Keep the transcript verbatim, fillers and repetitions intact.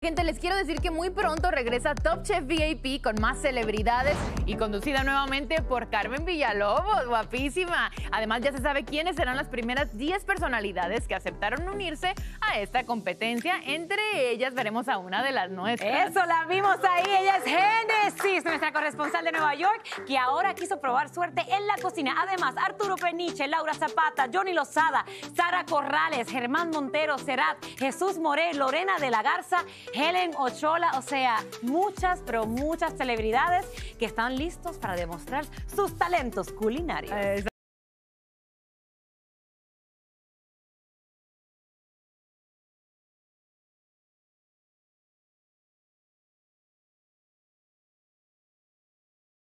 Gente, les quiero decir que muy pronto regresa Top Chef V I P con más celebridades y conducida nuevamente por Carmen Villalobos, guapísima. Además, ya se sabe quiénes serán las primeras diez personalidades que aceptaron unirse a esta competencia. Entre ellas veremos a una de las nuestras. Eso, la vimos ahí. Ella es Génesis, nuestra corresponsal de Nueva York, que ahora quiso probar suerte en la cocina. Además, Arturo Peniche, Laura Zapata, Johnny Lozada, Sara Corrales, Germán Montero, Serrat, Jesús Moré, Lorena de la Garza, Helen Ochoa, o sea, muchas, pero muchas celebridades que están listos para demostrar sus talentos culinarios.